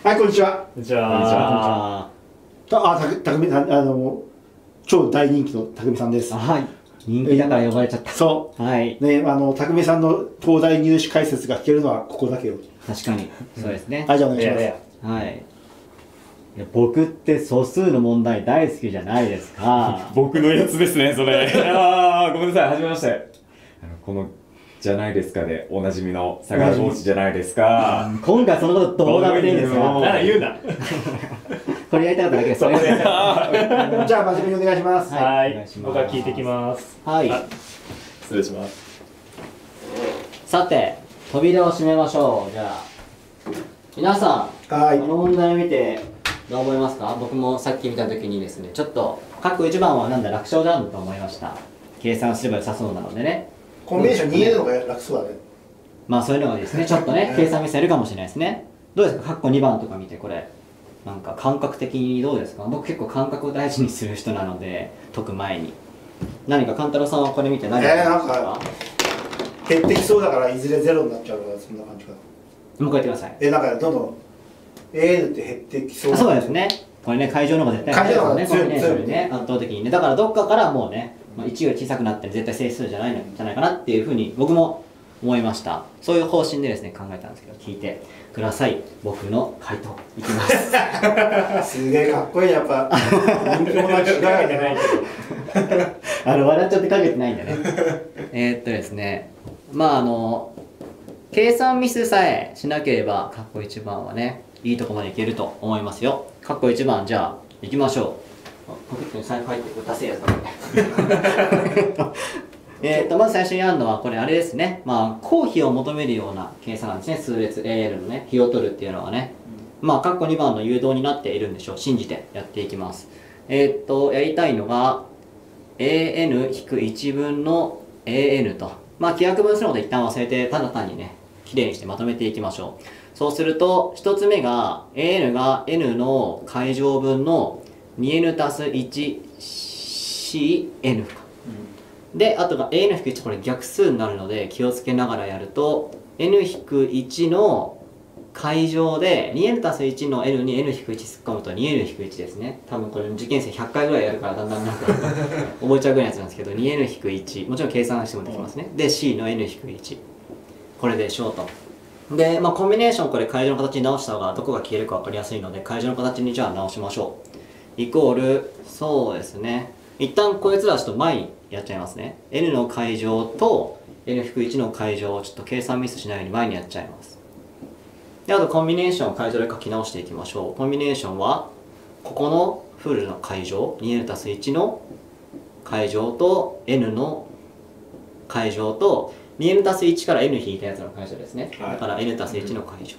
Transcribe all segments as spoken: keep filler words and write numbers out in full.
はい、こんにちは。 じゃあ、 たあ、たく、たくみさん、あの、超大人気のたくみさんです。 はい。人気だから呼ばれちゃった。 そう。 はい。 ね、あの、たくみさんの東大入試解説が聞けるのはここだけよ。 確かに。そうですね。 はい、じゃあお願いします。 はい。いや僕って素数の問題大好きじゃないですか。 僕のやつですね、それ。ああ、ごめんなさい、はじめまして。あの、この、じゃないですかで、おなじみの探し帽子じゃないですか。 今回そのことどうだめでいいんですか。 なら言うな。 これやりたかっただけです。それで。 じゃあ、真面目にお願いします。 はい、 お願いします僕は聞いてきます。 はい。 失礼します。 さて、扉を閉めましょう。じゃあ、皆さん、 はい。 この問題を見てどう思いますか。僕もさっき見たときにですね、ちょっと、括弧いちばんはなんだ楽勝だと思いました。計算すれば良さそうなのでね。 コンビネーション にエヌ の方が楽そうだね。 まあそういうのがですね、ちょっとね、計算ミスやるかもしれないですね。どうですか、括弧にばんとか見て、これ。なんか感覚的にどうですか。僕結構感覚を大事にする人なので、解く前に。何か勘太郎さんはこれ見て何かえー、なんか、減ってきそうだから、いずれゼロになっちゃうから、そんな感じかな。 もう一回言ってください。 え、なんか、どんどん エーエヌ って減ってきそう。 あ、そうですね。これね、会場の方が絶対会場の方がね、コ強いンビネーションにね、圧倒的にね。だからどっかからもうね、まあ、いちより小さくなって絶対整数じゃないのじゃないかなっていうふうに僕も思いました。そういう方針でですね、考えたんですけど、聞いてください。僕の回答いきます。 すげえかっこいい、やっぱ。人気者は違うよね。 あの、笑っちゃってかけてないんだね。えーっとですね、まああの、計算ミスさえしなければ、括弧いちばんはね、いいとこまでいけると思いますよ。括弧いちばん、じゃあ、いきましょう。ポケットに財布入ってる、ダセえやつだね。えっと、まず最初にやるのは、これあれですね。まあ、公費を求めるような計算なんですね。数列 エーエル のね、比を取るっていうのはね。まあ、括弧にばんの誘導になっているんでしょう。信じてやっていきます。えっと、やりたいのが、エーエヌ-いち 分の エーエヌ と。まあ、規約分するので一旦忘れて、ただ単にね、きれいにしてまとめていきましょう。そうすると、一つ目が、エーエヌ が N の階乗分の にエヌ たす いちシーエヌ か。で、あとが エーエヌ-いち、これ逆数になるので気をつけながらやると、エヌいち の階乗で にエヌたすいち の N に エヌいち 突っ込むと にエヌいち ですね。多分これ受験生ひゃっかいぐらいやるからだんだんなんか覚えちゃうぐらいのやつなんですけど、にエヌいち、もちろん計算してもできますね。で、C の エヌいち。これでしょうと。で、まあコンビネーションこれ階乗の形に直した方がどこが消えるか分かりやすいので、階乗の形にじゃあ直しましょう。イコール、そうですね。一旦こいつらちょっと前にやっちゃいますね。N の階乗と エヌいち の階乗をちょっと計算ミスしないように前にやっちゃいます。で、あとコンビネーションを階乗で書き直していきましょう。コンビネーションは、ここのフルの階乗、にエヌたすいち の階乗と N の階乗と にエヌたすいち から N 引いたやつの階乗ですね。だから N たすいちの階乗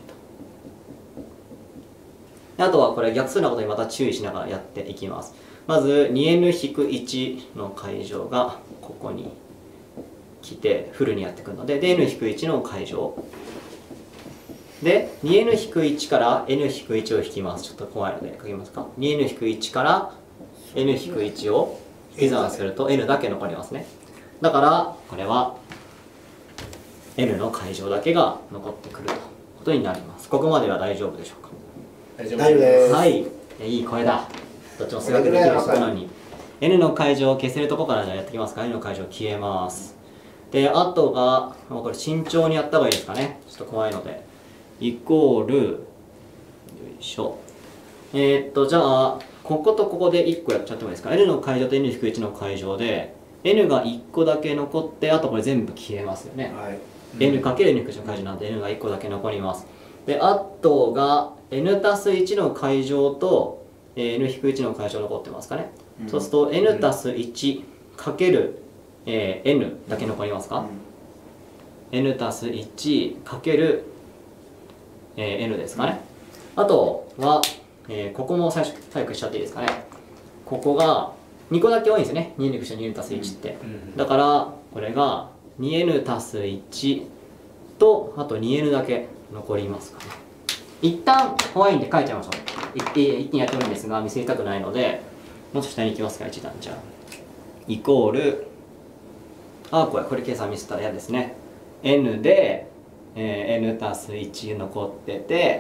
と。あとはこれ逆数なことにまた注意しながらやっていきます。まず にエヌいち の階乗がここに来てフルにやってくるので、で エヌいち の階乗で にエヌいち から エヌいち を引きます。ちょっと怖いので書きますか。にエヌいち から エヌいち を引き算すると N だけ残りますね。だからこれは N の階乗だけが残ってくるということになります。ここまでは大丈夫でしょうか。 大丈夫です。 はい、いい声だ。どっちも数学できる人なのに。N の階乗を消せるところからじゃあやっていきますか。N の階乗消えます。で、あとが、もうこれ慎重にやった方がいいですかね。ちょっと怖いので。イコール、よいしょ。えー、っと、じゃあ、こことここでいっこやっちゃってもいいですか。N の階乗と エヌいち の階乗で、N がいっこだけ残って、あとこれ全部消えますよね。 はい。 N かける エヌいち の階乗なんで N がいっこだけ残ります。で、あとが N たすいちの階乗と、えー、エヌいち の階乗残ってますかね。うん、そうすると N たすいちかける、えー、N だけ残りますか、うん、N たすいちかける、えー、N ですかね。あとは、えー、ここも最初早くしちゃっていいですかね。ここがにこだけ多いんですよね。にエヌ にエヌ たすいちって。うん、だからこれが にエヌ たすいちとあと にエヌ だけ残りますかね。一旦怖いんで書いちゃいましょう。一気一気にやってもいいんですが見せたくないので、もうちょっと下に行きますか。一段じゃあイコール、あこれこれ計算ミスったら嫌ですね。N で、えー、N たすいち残ってて、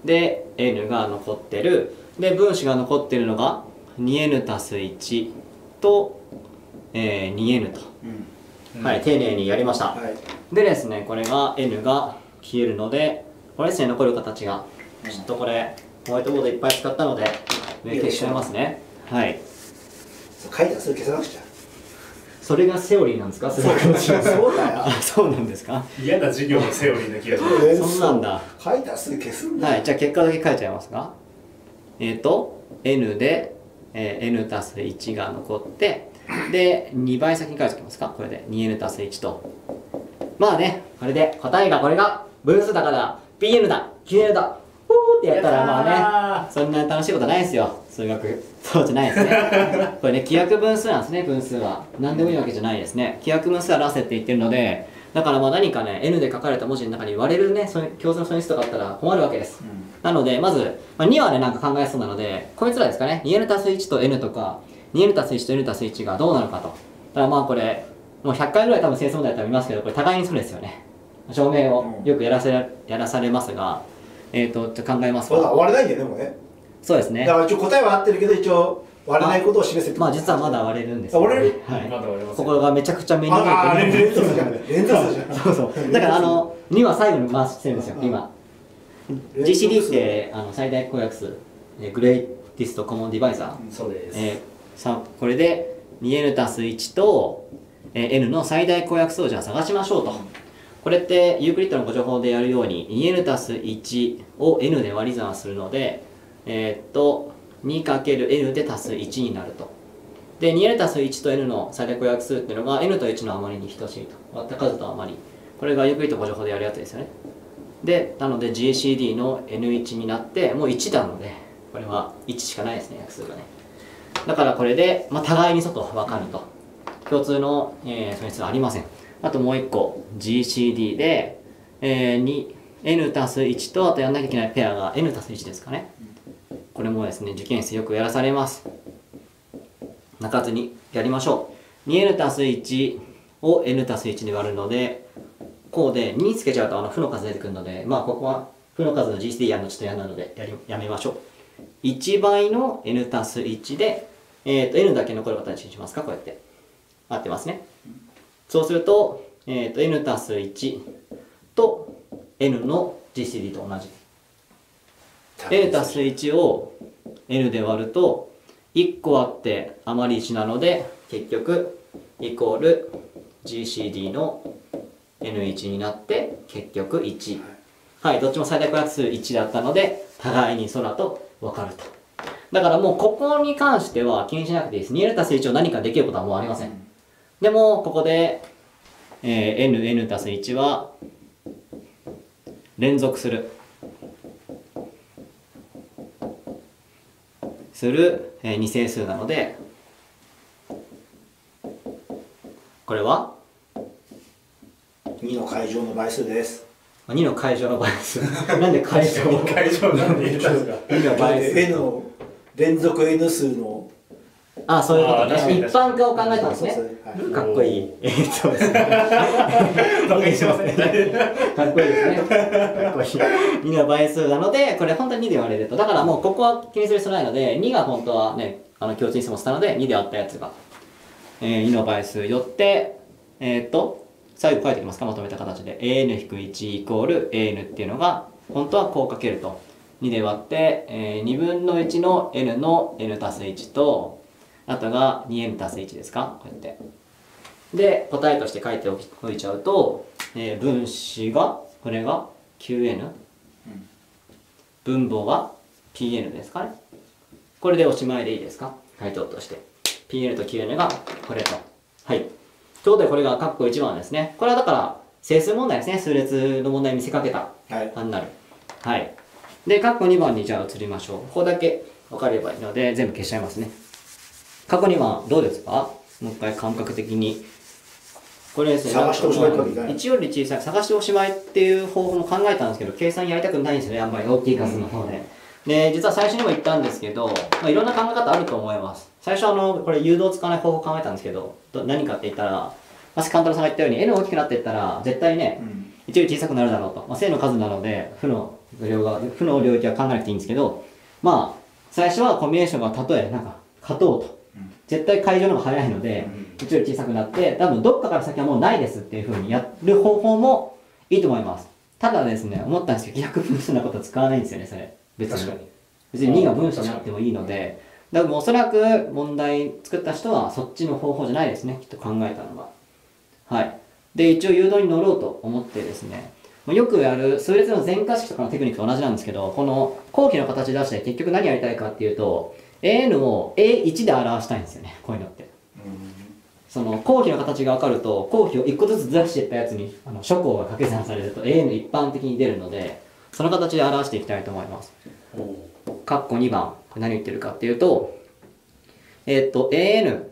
で N が残ってる。で分子が残ってるのが にエヌ 足すいちと、えー、にエヌ と、 うん、 はい、丁寧にやりました、 はい、 でですね、これが N が消えるので、これですね、残る形が、 うん、 ちょっとこれホワイトボードいっぱい使ったので上消しちゃいますね。はい、 書いたらすぐ消さなくちゃ。 それがセオリーなんですか？そうそうだよ。 あ、そうなんですか？ 嫌な授業のセオリーな気がします。 そんなんだ。 書いたらすぐ消すんだよ。 はい、じゃあ結果だけ書いちゃいますか。えっ、ー、と N で、えー、N 足すいちが残って、でにばい先に書いておきますか。これで にエヌ 足すいちと、まあね、これで答えがこれが分数だから ピーエヌ だ キューエヌ だふーってやったら、まあね、そんなに楽しいことないですよ、数学。そうじゃないですね。これね、規約分数なんですね。分数は何でもいいわけじゃないですね。規約分数はラセって言ってるので、だからまあ何かね N で書かれた文字の中に割れるね、そういう共通の素質とかあったら困るわけです、うん、なのでまず、まあ、にはねなんか考えそうなので、こいつらですかね、 にエヌ 足すいちと N とか にエヌ 足すいちと N 足すいちがどうなのかと。だからまあこれもうひゃっかいぐらい多分整数問題だったら見ますけど、これ互いにそうですよね。証明をよくやらせやらされますが、えっ、ー、とちょっと考えますか。 割れないんだよね、もうね。 そうですね。 だから一応答えは合ってるけど、一応割れないことを示せて、 まあ実はまだ割れるんです、 ね、割れる、 はい、 まだ割れます。 ここがめちゃくちゃ目に見えてる。 ああ、連続数じゃん。連続数じゃん。 そうそう。だからあのには最後に回してるんですよ、今。ジーシーディー ってあの最大公約数、グレイティストコモンディバイザー。 そうです。 えー、さこれで にエヌ 足すいちと、えー、N の最大公約数をじゃあ探しましょうと。これってユークリッドのご情報でやるように にエヌ 足すいちを N で割り算するので、えー、っと にかけるエヌ で足すいちになると。で にエヌ 足すいちと N の最大公約数っていうのが N といちの余りに等しいと。割った数と余り。これがユークリッドご情報でやるやつですよね。でなので ジーシーディー の エヌいち になってもういちなので、これはいちしかないですね、約数がね。だからこれで、まあ、互いに外分かると。共通の、えー、素質はありません。あともういっこ ジーシーディー で、えー、に N 足すいちとあとやんなきゃいけないペアが N 足すいちですかね。これもですね受験室よくやらされます。泣かずにやりましょう。 にエヌ 足すいちを N 足すいちで割るので、こうでにつけちゃうとあの負の数出てくるので、まあここは負の数の ジーシーディー やるのちょっと嫌なのでやりやめましょう。いちばいの N 足すいちで、えー、と N だけ残る形にしますか。こうやって合ってますね。そうすると、えー、と N 足すいちと N の ジーシーディー と同じ。N 足すいちを N で割るといっこあって余りいちなので、結局イコール ジーシーディー の エヌいち になって結局いち。はい、どっちも最大公約数いちだったので互いに空と分かると。だからもうここに関しては気にしなくていいです。にエヌ 足すいちを何かできることはもうありません。でもここで、えー、エヌエヌ 足すいちは連続するする、えー、二整数なので、これはにの階乗の倍数です。 にの階乗の倍数。なんで階乗階乗なんで入れたんですか。 にの倍数。 N の連続 N 数の。 ああ、そういうことね。 あー一般化を考えたんですね。 はい、 かっこいい。えー、そうですね。 バカにしてません。 かっこいいですね。かっこいい。にの倍数なので、これ本当ににで割れると。だからもうここは気にする必要ないので、にが本当はね、あの共通にしてもしたので、にで割ったやつが、えー、にの倍数よって、えー、っと、最後書いておきますか、まとめた形で。エーエヌ いち イコール エーエヌ っていうのが、本当はこう書けると。にで割って、えー、にぶんのいちの N の N 足すいちと、あとが にエヌ 足すいちですか、こうやって。で、答えとして書いておいちゃうと、えー、分子が、これが キューエヌ、うん、分母が ピーエヌ ですかね。これでおしまいでいいですか、回答として。ピーエヌ と キューエヌ がこれと。はい。ということで、これが括弧いちばんですね。これはだから、整数問題ですね。数列の問題に見せかけた版になる。はい。で、括弧にばんにじゃあ移りましょう。ここだけ分かればいいので、全部消しちゃいますね。括弧にばんどうですか？もう一回感覚的に。これですね。 探しておしまいってわけじゃない。 いちより小さい。探しておしまいっていう方法も考えたんですけど、計算やりたくないんですよね。あんまり大きい数の方で。で、実は最初にも言ったんですけど、まあ、いろんな考え方あると思います。最初あの、これ誘導使わない方法考えたんですけど、何かって言ったら、まず簡単さんが言ったように N 大きくなっていったら、絶対ね、 一より小さくなるだろうと、まあ、正の数なので負の量が負の領域は考えなくていいんですけど、まあ最初はコンビネーションが例えなんか勝とうと、絶対会場の方が早いのでいちより小さくなって、多分どっかから先はもうないですっていう風にやる方法もいいと思います。ただですね、思ったんですけど逆分数なことは使わないんですよね、それ別に。 確かに別ににが分子になってもいいので、だからおそらく問題作った人はそっちの方法じゃないですね、きっと考えたのが。はい。で、一応誘導に乗ろうと思ってですね、よくやる数列の全化式とかのテクニックと同じなんですけど、この後期の形出して結局何やりたいかっていうと、エーエヌ を エーワン で表したいんですよね、こういうのって。その後期の形が分かると、後期をいっこずつずらしていったやつにあの諸項が掛け算されると エーエヌ 一般的に出るので、その形で表していきたいと思います。カッコにばん、これ何言ってるかっていうと、えー、っと エーエヌ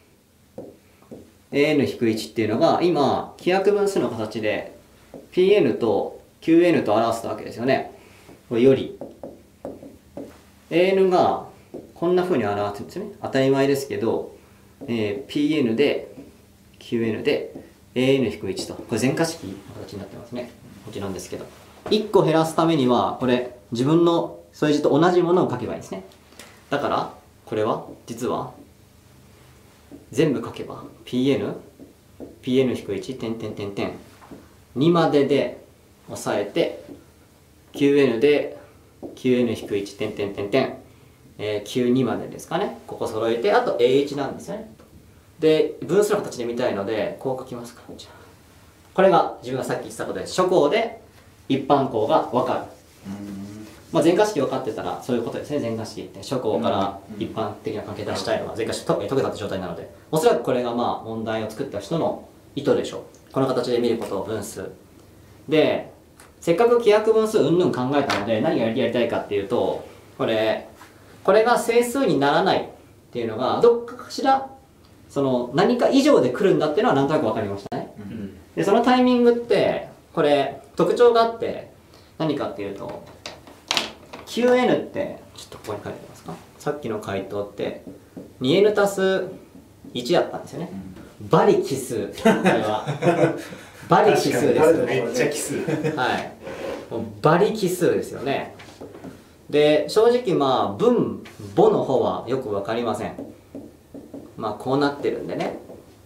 エーエヌ いち っていうのが今規約分数の形で ピーエヌ と キューエヌ と表したわけですよね。これより エーエヌ がこんな風に表すんですよね。当たり前ですけど、えー、ピーエヌ で キューエヌ で エーエヌ いち と、これ全化式の形になってますね。こっちなんですけど、いっこ減らすためにはこれ自分の数字と同じものを書けばいいんですね。だからこれは実は全部書けば ピーエヌ ピーエヌ いち 点点点点にまでで抑えて キューエヌ で キューエヌ いち 点点点点、えー、キューに までですかね。ここ揃えて、あと エーワン なんですよね。で分数の形で見たいのでこう書きますか。じゃあこれが自分がさっき言ったことです。初項で一般項が分かる。まあ、全化式分かってたらそういうことですね。全化式って初項から一般的な関係出したいのは全化式解けたって状態なので、おそらくこれがまあ問題を作った人の意図でしょう。この形で見ることを分数で、せっかく規約分数うんぬん考えたので何がやりたいかっていうと、これこれが整数にならないっていうのがどっかしらその何か以上で来るんだっていうのはなんとなく分かりましたね。でそのタイミングってこれ特徴があって、何かっていうと キューエヌ ってちょっとここに書いてますか。さっきの回答って にエヌ 足すいちだったんですよね。バリ奇数、これはバリ奇数ですよね。 めっちゃ奇数。 はい、もうバリ奇数ですよね。で正直まあ分母の方はよく分かりません。まあこうなってるんでね、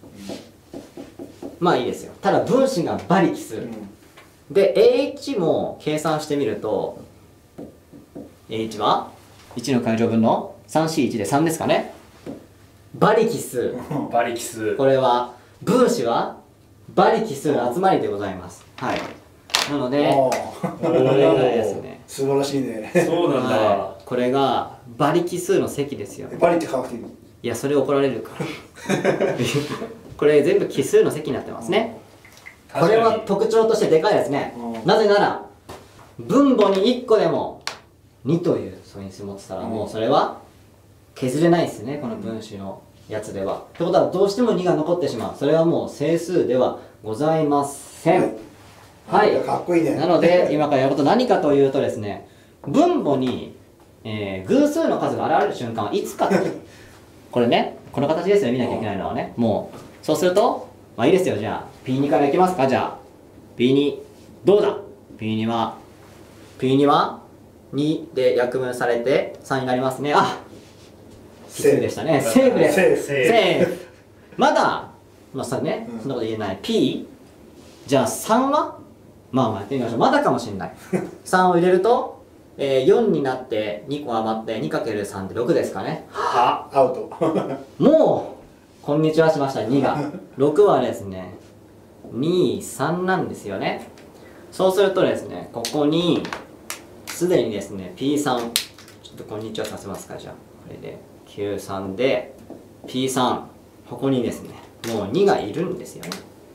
まあいいですよ。ただ分子がバリ奇数、うん、で エーワン も計算してみると エーワン はいちの階乗分のさんよんいちでさんですかね。バリ奇数バリ奇数、 これは分子はバリ奇数の集まりでございます。はい。なのでこれがですね、 素晴らしいね。 そうなんだ、 はい、これがバリ奇数の積ですよ。 バリって書くていいの？ いやそれ怒られるからこれ全部奇数の積になってますね。これは特徴としてでかいですね。なぜなら分母にいっこでもにという素因数持ってたらもうそれは削れないですね、この分子のやつでは。ってことはどうしてもにが残ってしまう。それはもう整数ではございません。はい、 かっこいいね。 なので今からやること何かというとですね、分母に、えー、偶数の数が現れる瞬間はいつかとこれね、この形ですよ、見なきゃいけないのはね。もうそうするとまあいいですよ。じゃあ ピーツー からいきますか。じゃあ ピーツー どうだ。 ピーツー は ピーツー はにで約分されてさんになりますね。あ、奇数でしたね。セーフです。 セーフセーフ。まだまあさね、そんなこと言えない。 P じゃあさんはまあまあやってみましょう。まだかもしれない。さんを入れると、えー、よんになってにこ余って にかけるさん でろくですかね。 はアウトもうこんにちはしました。にがろくはですねに、さんなんですよね。そうするとですね、ここにすでにですね ピースリー ちょっとこんにちはさせますか。じゃあこれできゅうさんで ピースリー ここにですねもうにがいるんですよね。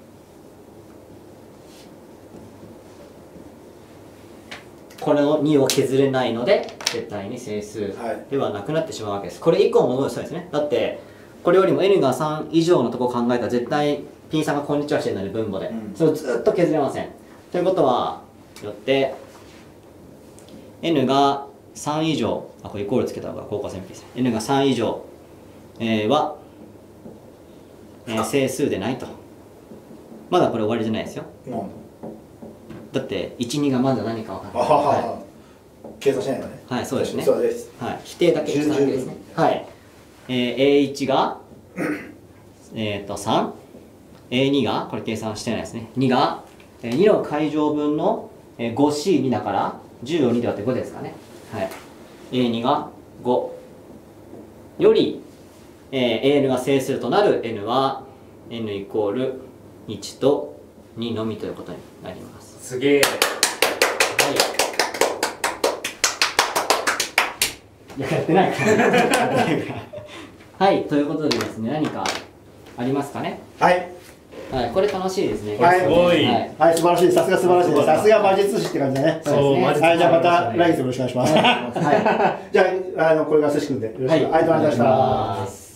これのにを削れないので絶対に整数ではなくなってしまうわけです。これ以降も戻るそうですね。だってこれよりも n がさん以上のとこを考えたら絶対 P さんがこんにちはしてるので分母で、うん、それをずっと削れません。ということはよって n がさん以上、あこれイコールつけた方が効果線 P ですね。n がさん以上、えー、は、えー、整数でないと。まだこれ終わりじゃないですよ。うん、 だっていち、にがまだ何か分かあんない。ははは計算しないのね。 はいそうですねそうです。 い。はい。否定だけしただけですね。はい。えー、エーいち が、えっと、さん。エーに が、これ計算してないですね。にが、えー、にの階乗分の、えー、ごシーに だから、じゅうをにで割ってごですかね。はい。エーに がご。より、えー、エーエヌ が整数となる n は n イコールいちとにのみということになります。 すげえ。 はい。いや、やってないからはい、ということでですね、何かありますかね。 はい。 はい、これ楽しいですね。 はいすごいはい。 はい、素晴らしい。さすが素晴らしいです。さすが魔術師って感じだね。 そうですね魔術師はい、じゃあまた来月よろしくお願いします。 はじゃあ、あの、これが寿司くんでよろしく。 はいありがとうございました。 お願いします。